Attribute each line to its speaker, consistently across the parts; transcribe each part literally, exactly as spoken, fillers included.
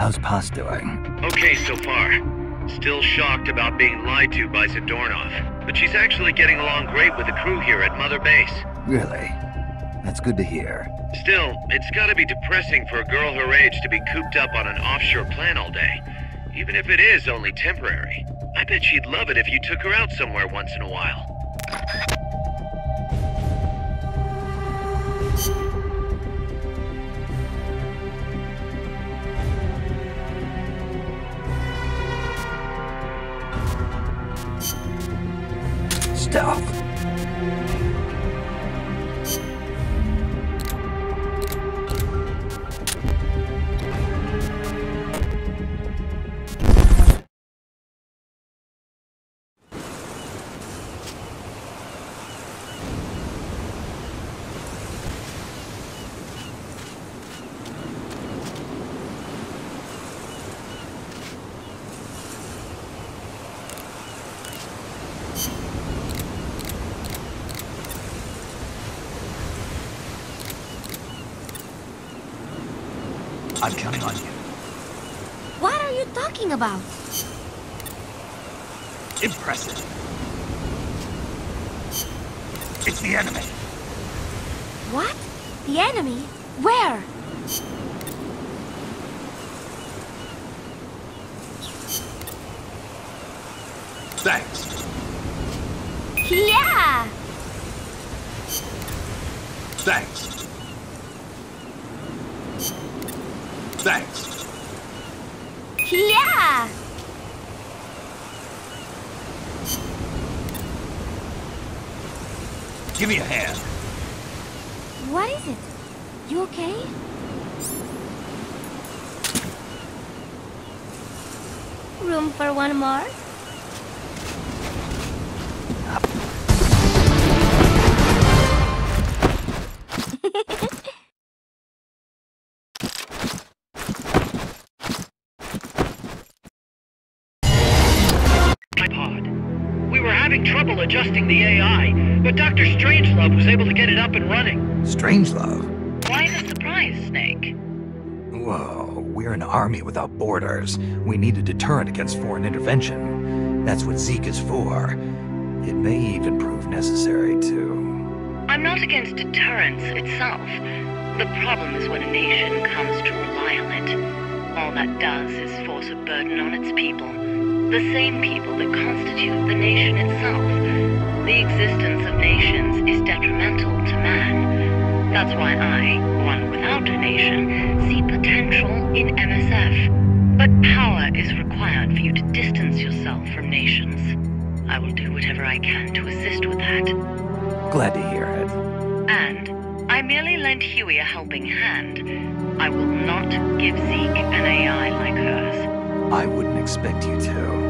Speaker 1: How's Paz doing?
Speaker 2: Okay so far. Still shocked about being lied to by Zadornov, but she's actually getting along great with the crew here at Mother Base.
Speaker 1: Really? That's good to hear.
Speaker 2: Still, it's gotta be depressing for a girl her age to be cooped up on an offshore plant all day, even if it is only temporary. I bet she'd love it if you took her out somewhere once in a while.
Speaker 1: Stealth. I'm counting on you.
Speaker 3: What are you talking about?
Speaker 1: Impressive. It's the enemy.
Speaker 3: What? The enemy? Where?
Speaker 1: Thanks.
Speaker 3: Yeah!
Speaker 1: Thanks. Thanks.
Speaker 3: Yeah!
Speaker 1: Give me a hand.
Speaker 3: What is it? You okay? Room for one more?
Speaker 2: Trouble adjusting the A I, but Doctor Strangelove was able to get it up and running.
Speaker 1: Strangelove?
Speaker 2: Why the surprise, Snake?
Speaker 1: Whoa, we're an army without borders. We need a deterrent against foreign intervention. That's what Zeke is for. It may even prove necessary to...
Speaker 4: I'm not against deterrence itself. The problem is when a nation comes to rely on it. All that does is force a burden on its people. The same people that constitute the nation itself. The existence of nations is detrimental to man. That's why I, one without a nation, see potential in M S F. But power is required for you to distance yourself from nations. I will do whatever I can to assist with that.
Speaker 1: Glad to hear it.
Speaker 4: And I merely lent Huey a helping hand. I will not give Zeke an A I like hers.
Speaker 1: I wouldn't expect you to.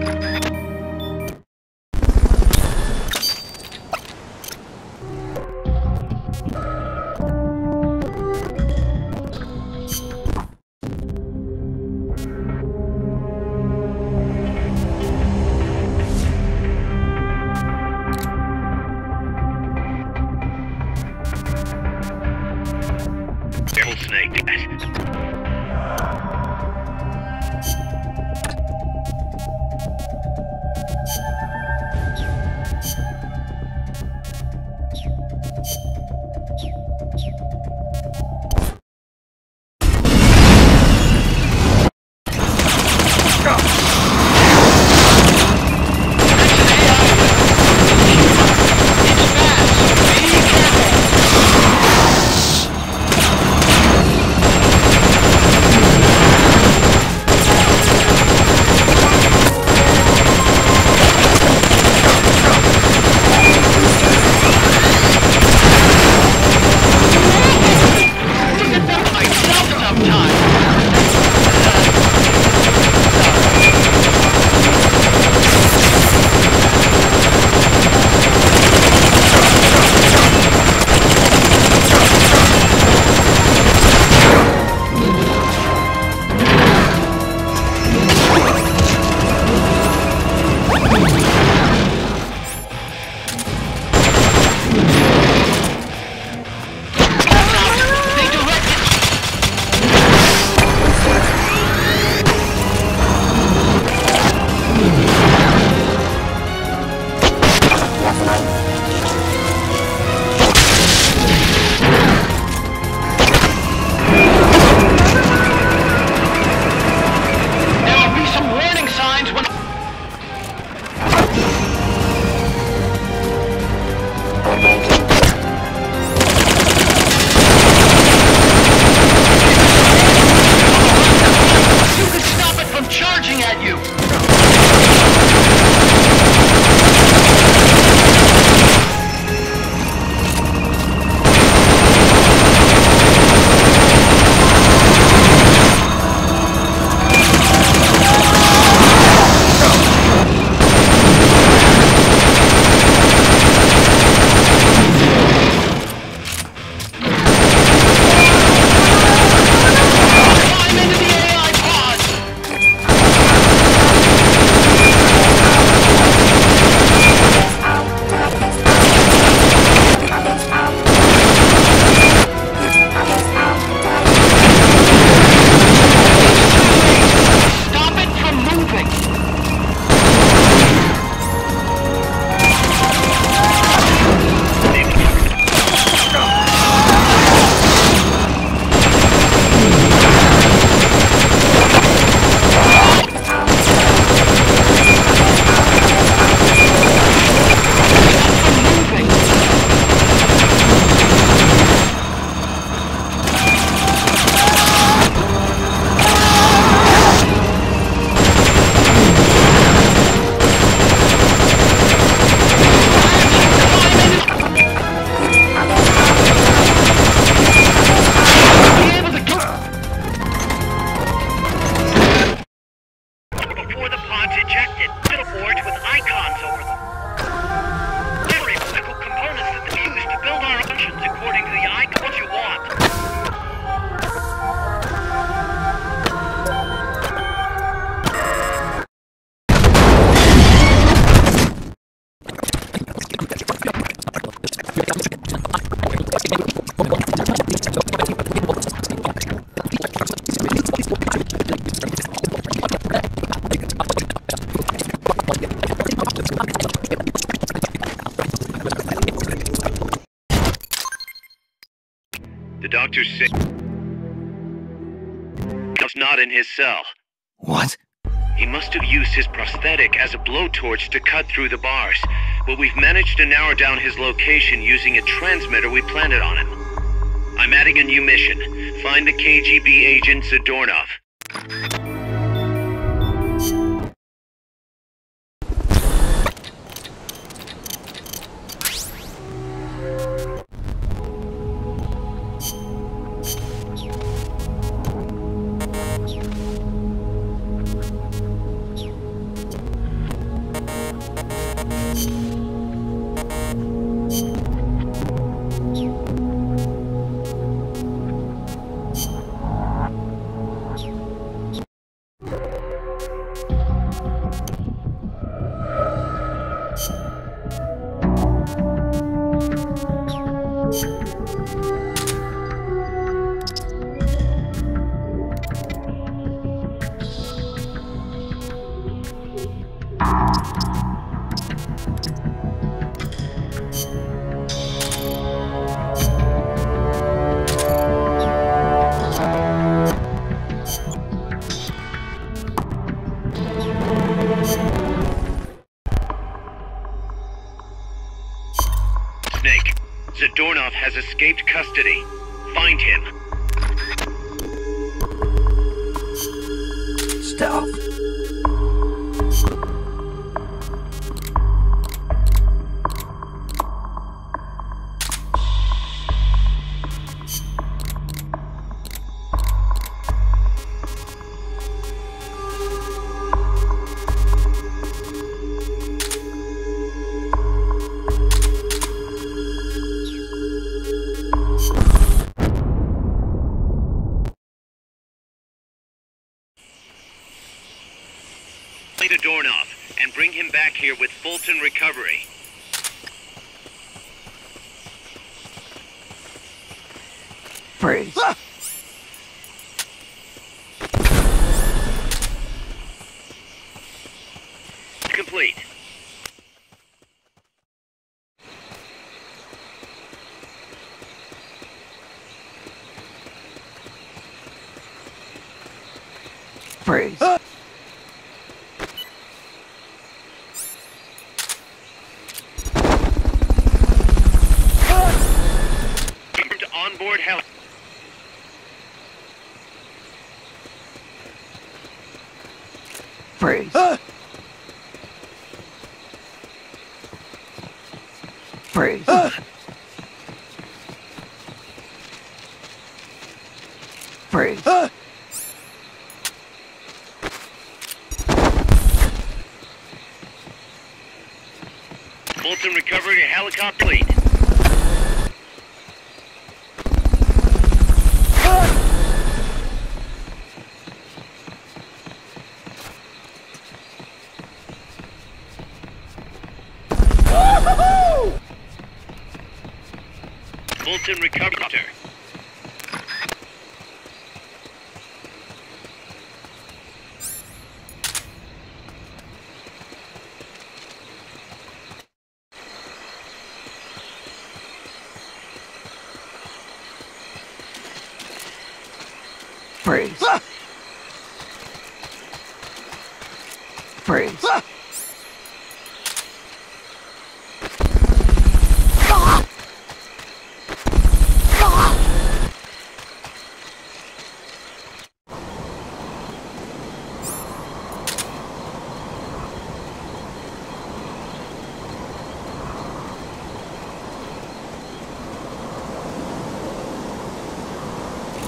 Speaker 2: Careful, Snake. pods ejected. Little boards with icons over them. Very critical components that they use to build our functions according to the icons you want. The doctor said he's not in his cell.
Speaker 1: What?
Speaker 2: He must have used his prosthetic as a blowtorch to cut through the bars, but we've managed to narrow down his location using a transmitter we planted on him. I'm adding a new mission. Find the K G B agent Zadornov. Snake, Zadornov has escaped custody. Find him.
Speaker 1: Stealth.
Speaker 2: Zadornov and bring him back here with Fulton Recovery.
Speaker 1: Freeze.
Speaker 2: Ah! Complete.
Speaker 1: Freeze.
Speaker 2: Ah! Onboard heli.
Speaker 1: Freeze.
Speaker 2: Ah!
Speaker 1: Freeze.
Speaker 2: Ah!
Speaker 1: Freeze.
Speaker 2: Ah! Fulton Recovery helicopter lead. Fulton Recovery.
Speaker 1: Freeze.
Speaker 2: Ah!
Speaker 1: Freeze.
Speaker 2: Ah!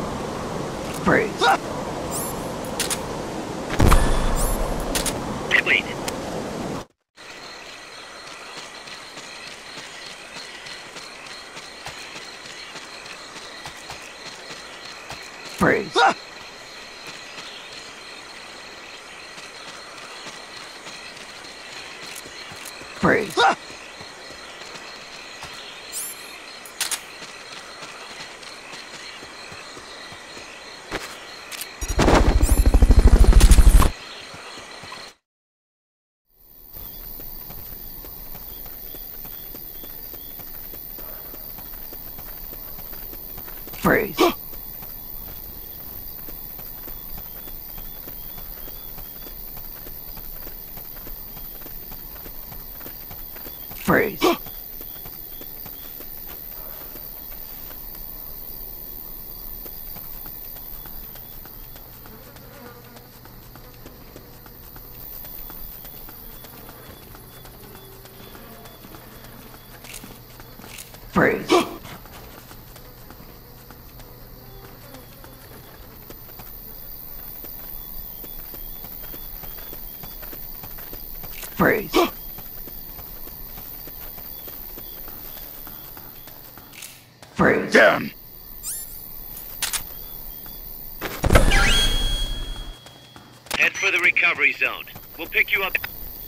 Speaker 1: Freeze.
Speaker 2: Quickly. Wait.
Speaker 1: Freeze. Freeze. Freeze. Freeze. Freeze. Freeze. Freeze.
Speaker 5: Down.
Speaker 2: Head for the recovery zone. We'll pick you up.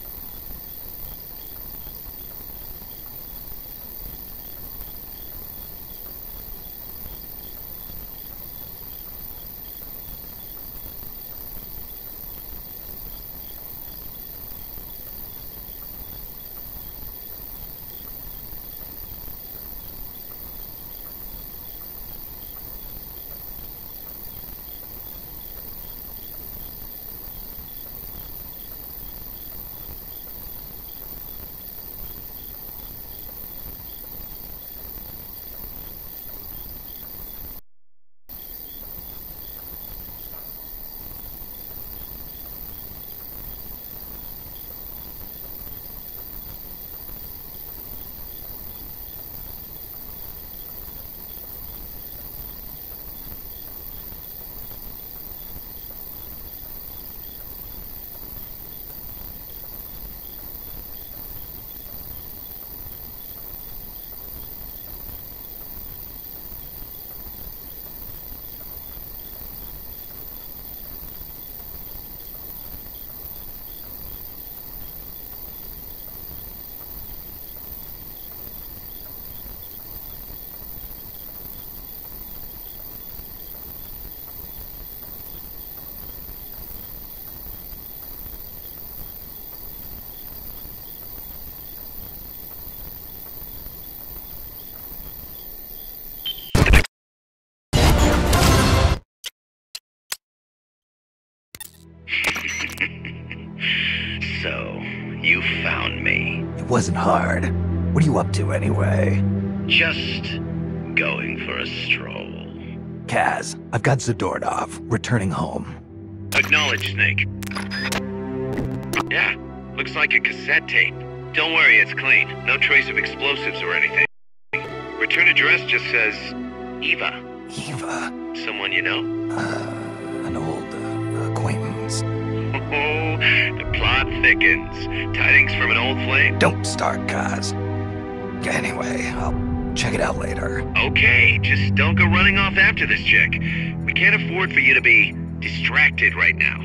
Speaker 2: So, you found me.
Speaker 1: It wasn't hard. What are you up to anyway?
Speaker 2: Just going for a stroll.
Speaker 1: Kaz, I've got Zadornov, returning home.
Speaker 2: Acknowledge, Snake. Yeah, looks like a cassette tape. Don't worry, it's clean. No trace of explosives or anything. Return address just says Eva.
Speaker 1: Eva?
Speaker 2: Someone you know?
Speaker 1: Uh, an old uh, acquaintance.
Speaker 2: Oh, the plot thickens. Tidings from an old flame?
Speaker 1: Don't start, Kaz. Anyway, I'll check it out later.
Speaker 2: Okay, just don't go running off after this chick. We can't afford for you to be distracted right now.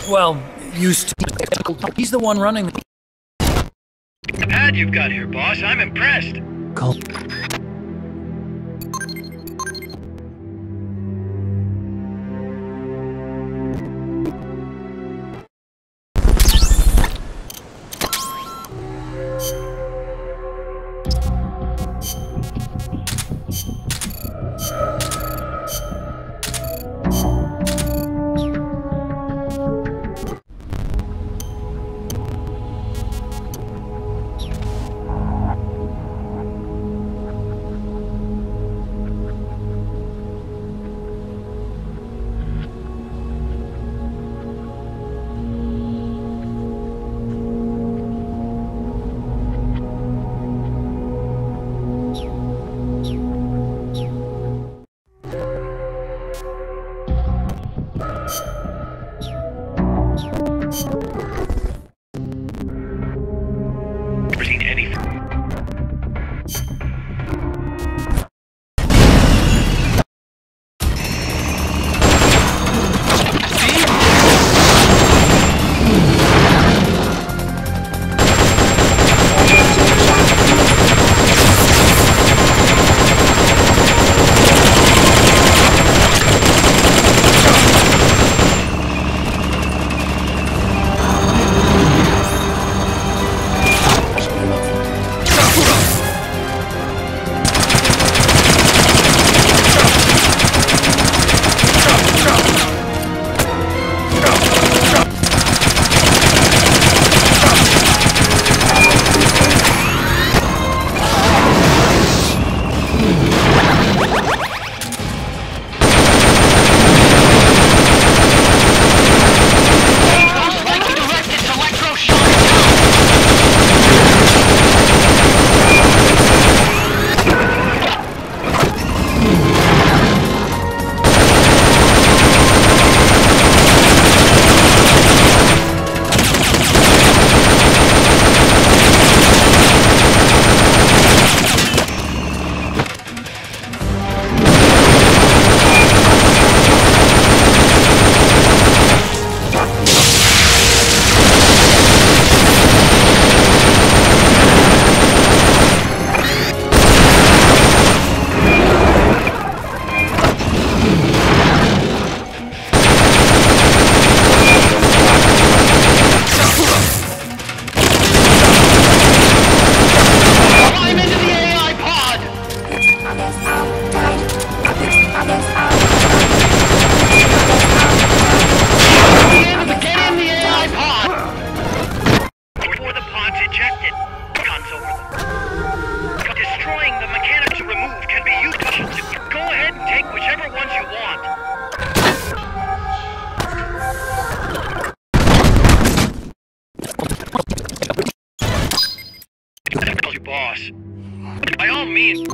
Speaker 5: Well, used to. He's the one running the
Speaker 2: pad you've got here, boss. I'm impressed.
Speaker 5: cult.
Speaker 2: boss. By all means...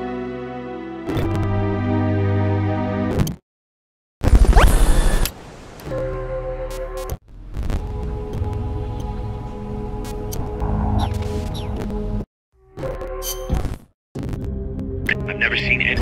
Speaker 2: I've never seen it.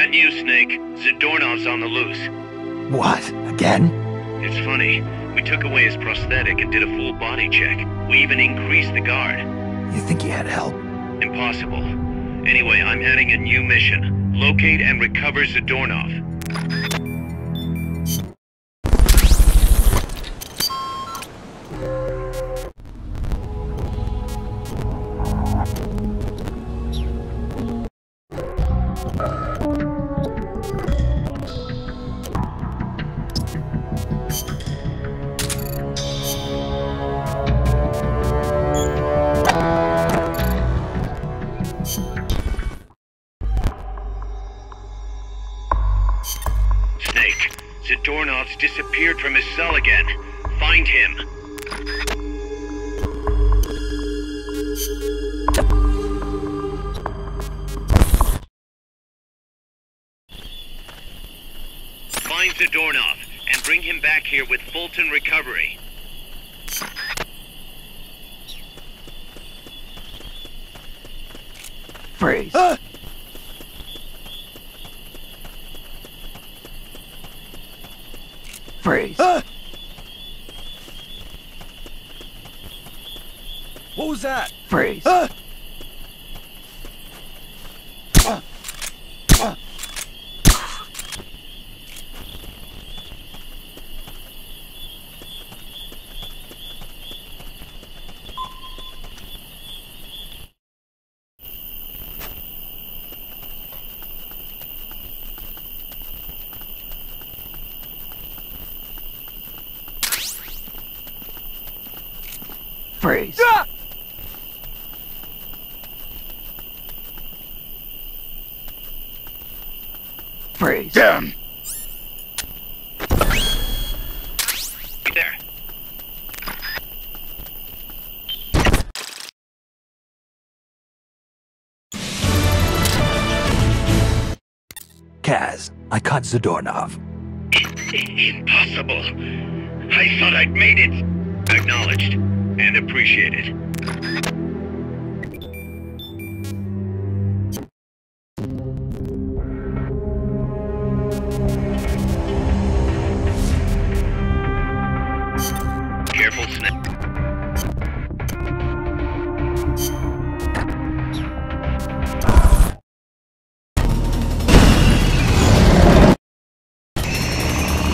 Speaker 2: Bad news, Snake. Zadornov's on the loose.
Speaker 1: What? Again?
Speaker 2: It's funny. We took away his prosthetic and did a full body check. We even increased the guard.
Speaker 1: You think he had help?
Speaker 2: Impossible. Anyway, I'm adding a new mission. Locate and recover Zadornov. Zadornov's disappeared from his cell again. Find him. Find Zadornov and bring him back here with Fulton Recovery.
Speaker 1: Freeze.
Speaker 5: Ah!
Speaker 1: Freeze.
Speaker 5: Ah! What was that?
Speaker 1: Freeze.
Speaker 5: Ah! Ah! Ah!
Speaker 1: Freeze.
Speaker 5: Ah!
Speaker 1: Freeze.
Speaker 5: Damn!
Speaker 2: There.
Speaker 1: Kaz, I caught Zadornov.
Speaker 2: Impossible. I thought I'd made it. Acknowledged and appreciated. Careful, Snake.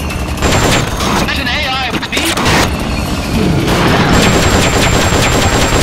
Speaker 6: That's an A I with speed.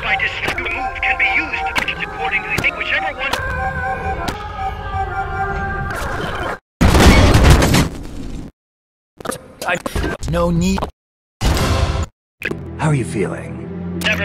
Speaker 2: I destroy the move can be used accordingly. Take whichever one.
Speaker 5: I... No need...
Speaker 1: How are you feeling?
Speaker 2: Never.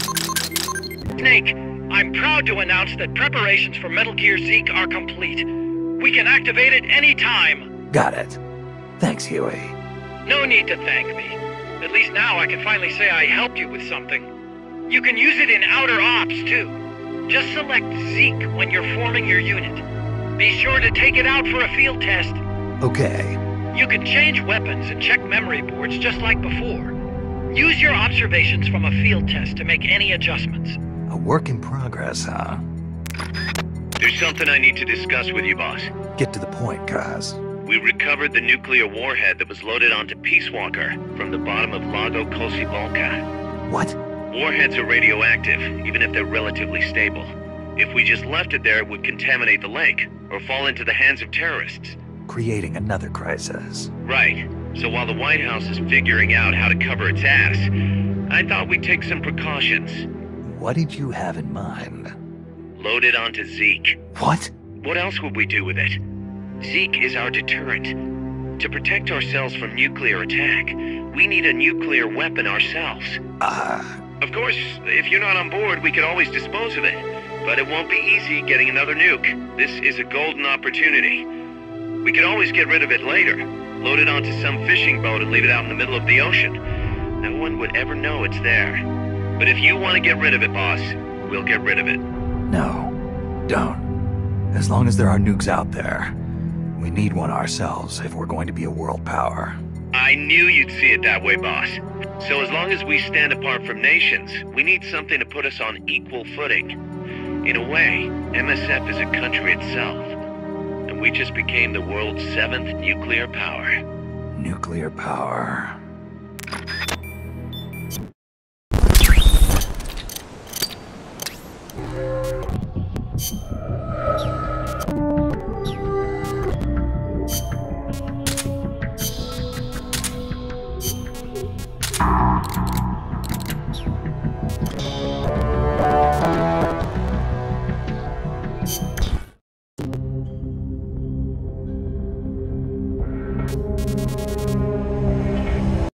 Speaker 2: Snake, I'm proud to announce that preparations for Metal Gear Zeke are complete. We can activate it any time.
Speaker 1: Got it. Thanks, Huey.
Speaker 2: No need to thank me. At least now I can finally say I helped you with something. You can use it in outer ops, too. Just select Zeke when you're forming your unit. Be sure to take it out for a field test.
Speaker 1: Okay.
Speaker 2: You can change weapons and check memory boards just like before. Use your observations from a field test to make any adjustments.
Speaker 1: A work in progress, huh?
Speaker 2: There's something I need to discuss with you, boss.
Speaker 1: Get to the point, Kaz.
Speaker 2: We recovered the nuclear warhead that was loaded onto Peace Walker from the bottom of Lago Kosibalka.
Speaker 1: What?
Speaker 2: Warheads are radioactive, even if they're relatively stable. If we just left it there, it would contaminate the lake, or fall into the hands of terrorists.
Speaker 1: Creating another crisis.
Speaker 2: Right. So while the White House is figuring out how to cover its ass, I thought we'd take some precautions.
Speaker 1: What did you have in mind?
Speaker 2: Load it onto Zeke.
Speaker 1: What?
Speaker 2: What else would we do with it? Zeke is our deterrent. To protect ourselves from nuclear attack, we need a nuclear weapon ourselves.
Speaker 1: Ah.
Speaker 2: Of course, if you're not on board, we could always dispose of it. But it won't be easy getting another nuke. This is a golden opportunity. We could always get rid of it later. Load it onto some fishing boat and leave it out in the middle of the ocean. No one would ever know it's there. But if you want to get rid of it, boss, we'll get rid of it.
Speaker 1: No. Don't. As long as there are nukes out there, we need one ourselves if we're going to be a world power.
Speaker 2: I knew you'd see it that way, boss. So as long as we stand apart from nations, we need something to put us on equal footing. In a way, M S F is a country itself. And we just became the world's seventh nuclear power.
Speaker 1: Nuclear power.